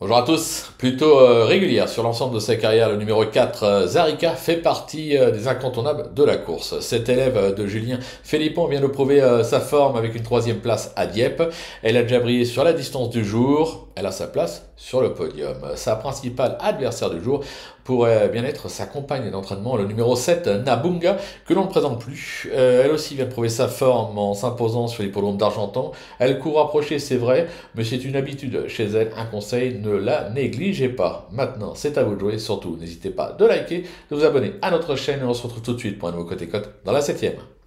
Bonjour à tous, plutôt régulière sur l'ensemble de sa carrière, le numéro 4, Zarika, fait partie des incontournables de la course. Cet élève de Julien Philippon vient de prouver sa forme avec une troisième place à Dieppe. Elle a déjà brillé sur la distance du jour, elle a sa place sur le podium. Sa principale adversaire du jour pourrait bien être sa compagne d'entraînement, le numéro 7, Nabunga, que l'on ne présente plus. Elle aussi vient de prouver sa forme en s'imposant sur l'hippodrome d'Argentan. Elle court rapprochée, c'est vrai, mais c'est une habitude chez elle. Un conseil, ne la négligez pas. Maintenant, c'est à vous de jouer. Surtout, n'hésitez pas de liker, de vous abonner à notre chaîne et on se retrouve tout de suite pour un nouveau Côté Cote dans la 7ème.